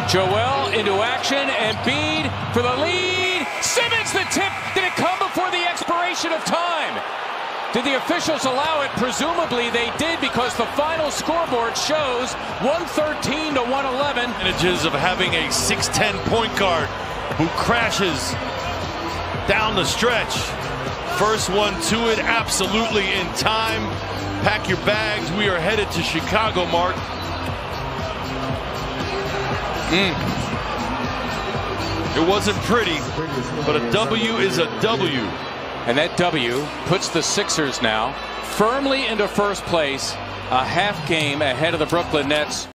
Joel into action, Embiid for the lead. Simmons the tip. Did it come before the expiration of time? Did the officials allow it? Presumably they did, because the final scoreboard shows 113 to 111. Advantages of having a 6'10" point guard who crashes down the stretch. First one to it, absolutely in time. Pack your bags. We are headed to Chicago, Mark. It wasn't pretty, but a W is a W. And that W puts the Sixers now firmly into first place, a half game ahead of the Brooklyn Nets.